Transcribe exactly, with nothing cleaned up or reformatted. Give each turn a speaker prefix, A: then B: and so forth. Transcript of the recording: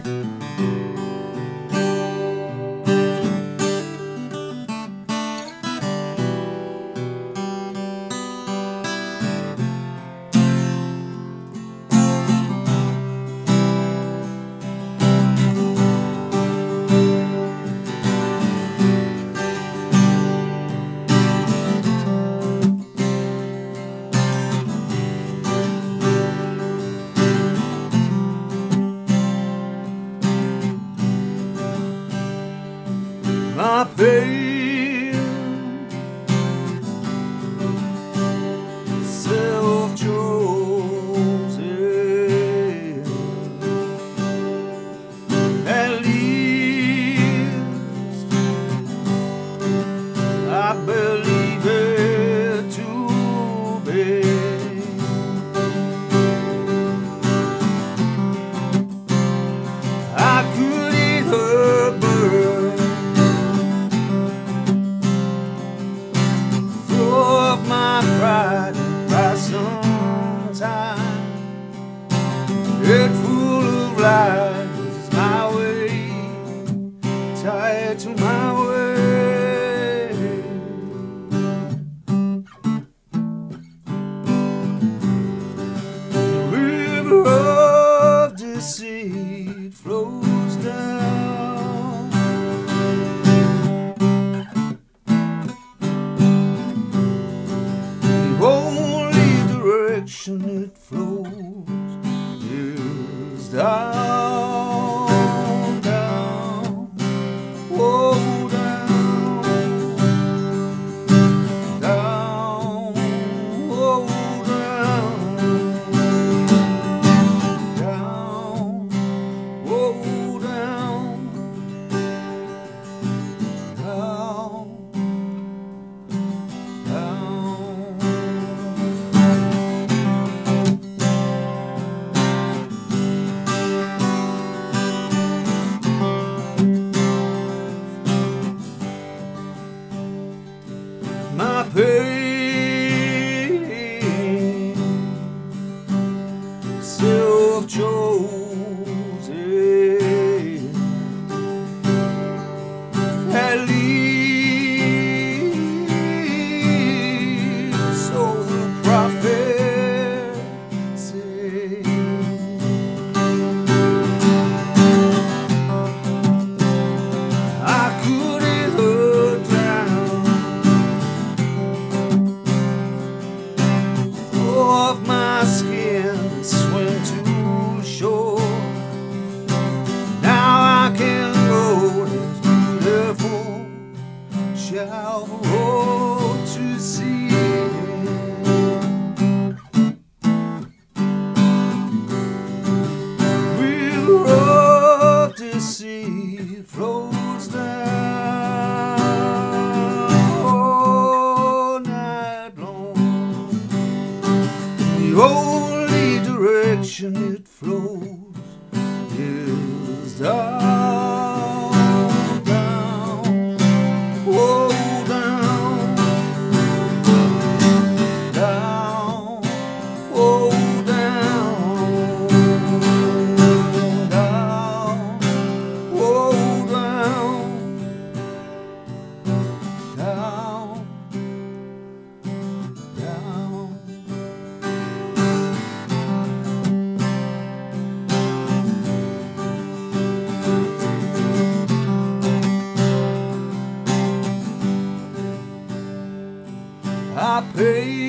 A: My pain, self-chosen, at least I believe it to be. I could either burn of my pride by some time, head full of lies, my way tied to my way. The river of deceit flows down, only direction it flows is down, down, oh, down, down, oh, down, down, oh, down, down, down. My pain, self-chosen, at least so the prophet said. I could either drown of my skin and swim to shore. Now I can go this beautiful shallow road to see. River of deceit flows down all night long. The only direction it flows is down, down, oh, down, down, oh, down, down, oh, down, down, down. I pay